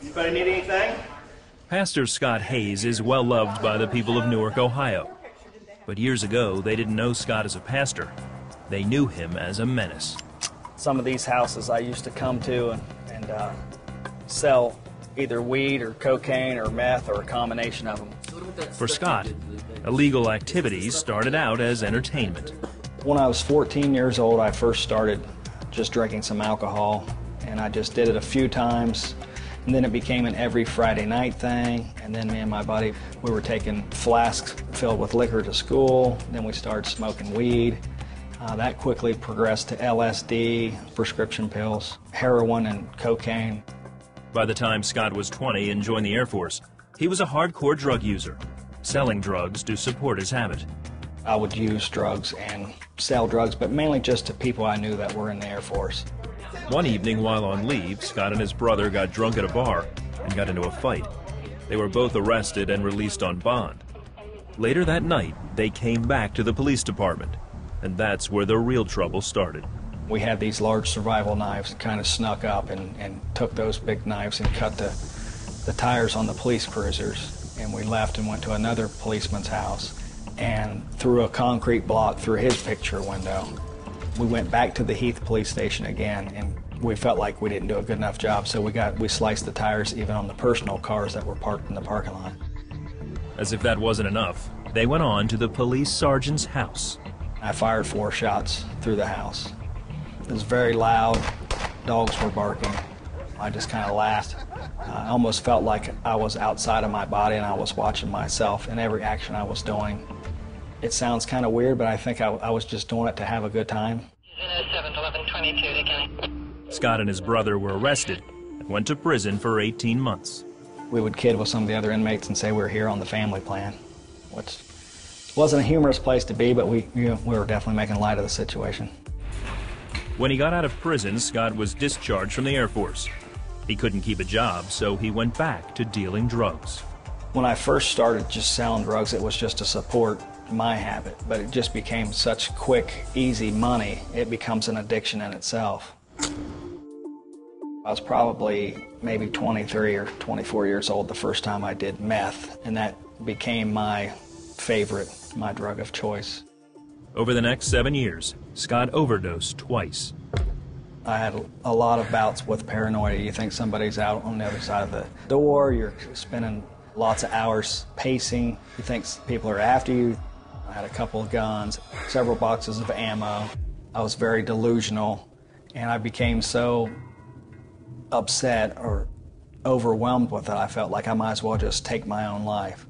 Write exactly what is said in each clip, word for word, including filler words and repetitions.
Anybody need anything? Pastor Scott Hayes is well loved by the people of Newark, Ohio. But years ago, they didn't know Scott as a pastor. They knew him as a menace. Some of these houses I used to come to and, and uh, sell either weed or cocaine or meth or a combination of them. For Scott, illegal activities started out as entertainment. When I was fourteen years old, I first started just drinking some alcohol, and I just did it a few times, and then it became an every Friday night thing, and then me and my buddy, we were taking flasks filled with liquor to school, then we started smoking weed. Uh, that quickly progressed to L S D, prescription pills, heroin, and cocaine. By the time Scott was twenty and joined the Air Force, he was a hardcore drug user, selling drugs to support his habit. I would use drugs and sell drugs, but mainly just to people I knew that were in the Air Force. One evening while on leave, Scott and his brother got drunk at a bar and got into a fight. They were both arrested and released on bond. Later that night, they came back to the police department, and that's where the real trouble started. We had these large survival knives and kind of snuck up and, and took those big knives and cut the, the tires on the police cruisers. And we left and went to another policeman's house and threw a concrete block through his picture window. We went back to the Heath police station again, and we felt like we didn't do a good enough job, so we got we sliced the tires even on the personal cars that were parked in the parking lot. As if that wasn't enough, they went on to the police sergeant's house. I fired four shots through the house. It was very loud. Dogs were barking. I just kind of laughed. I almost felt like I was outside of my body and I was watching myself in every action I was doing. It sounds kind of weird, but I think I, I was just doing it to have a good time. Scott and his brother were arrested and went to prison for eighteen months. We would kid with some of the other inmates and say we were here on the family plan, which wasn't a humorous place to be, but we, you know, we were definitely making light of the situation. When he got out of prison, Scott was discharged from the Air Force. He couldn't keep a job, so he went back to dealing drugs. When I first started just selling drugs, it was just to support my habit, but it just became such quick, easy money, it becomes an addiction in itself. I was probably maybe twenty-three or twenty-four years old the first time I did meth, and that became my favorite, my drug of choice. Over the next seven years, Scott overdosed twice. I had a lot of bouts with paranoia. You think somebody's out on the other side of the door, you're spending lots of hours pacing, you think people are after you. I had a couple of guns, several boxes of ammo. I was very delusional, and I became so upset or overwhelmed with it, I felt like I might as well just take my own life.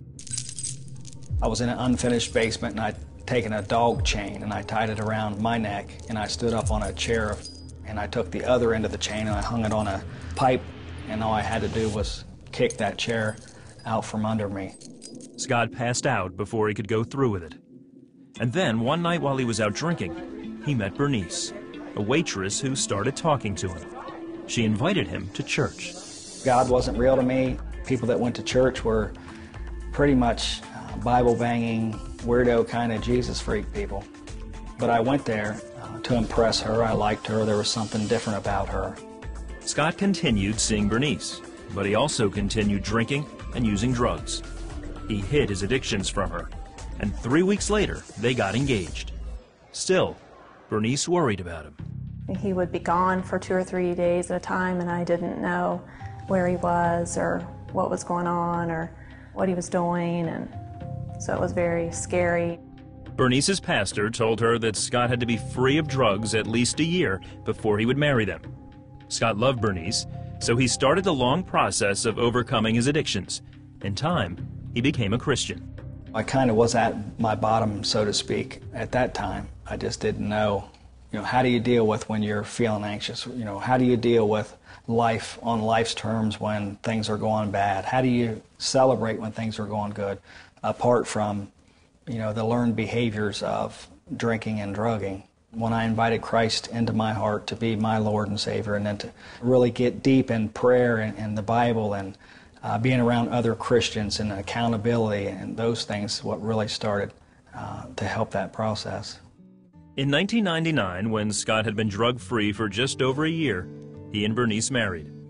I was in an unfinished basement, and I'd taken a dog chain, and I tied it around my neck, and I stood up on a chair, and I took the other end of the chain, and I hung it on a pipe, and all I had to do was kick that chair out from under me. Scott passed out before he could go through with it. And then, one night while he was out drinking, he met Bernice, a waitress who started talking to him. She invited him to church. God wasn't real to me. People that went to church were pretty much uh, Bible-banging, weirdo kind of Jesus freak people. But I went there uh, to impress her. I liked her. There was something different about her. Scott continued seeing Bernice, but he also continued drinking and using drugs. He hid his addictions from her, and three weeks later, they got engaged. Still, Bernice worried about him. He would be gone for two or three days at a time, and I didn't know where he was or what was going on or what he was doing, and so it was very scary. Bernice's pastor told her that Scott had to be free of drugs at least a year before he would marry them. Scott loved Bernice, so he started the long process of overcoming his addictions. In time, he became a Christian. I kind of was at my bottom, so to speak, at that time. I just didn't know, you know, how do you deal with when you're feeling anxious? You know, how do you deal with life on life's terms when things are going bad? How do you celebrate when things are going good, apart from, you know, the learned behaviors of drinking and drugging? When I invited Christ into my heart to be my Lord and Savior, and then to really get deep in prayer and, and the Bible and uh, being around other Christians and accountability and those things, what really started uh, to help that process. In nineteen ninety-nine, when Scott had been drug-free for just over a year, he and Bernice married.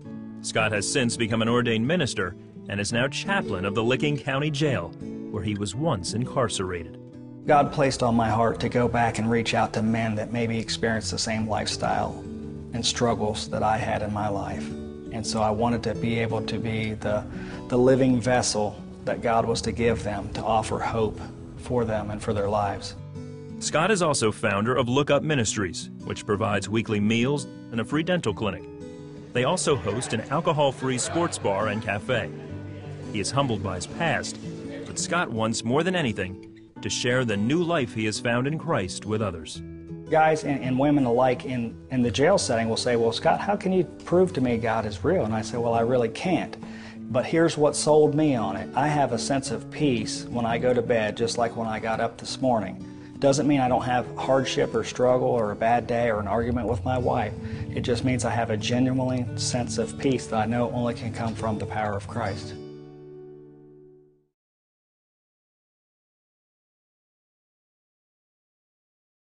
Scott has since become an ordained minister and is now chaplain of the Licking County Jail, where he was once incarcerated. God placed on my heart to go back and reach out to men that maybe experienced the same lifestyle and struggles that I had in my life. And so I wanted to be able to be the, the living vessel that God was to give them, to offer hope for them and for their lives. Scott is also founder of Look Up Ministries, which provides weekly meals and a free dental clinic. They also host an alcohol-free sports bar and cafe. He is humbled by his past, but Scott wants more than anything to share the new life he has found in Christ with others. Guys and, and women alike in, in the jail setting will say, well, Scott, how can you prove to me God is real? And I say, well, I really can't. But here's what sold me on it. I have a sense of peace when I go to bed, just like when I got up this morning. Doesn't mean I don't have hardship or struggle or a bad day or an argument with my wife. It just means I have a genuine sense of peace that I know only can come from the power of Christ.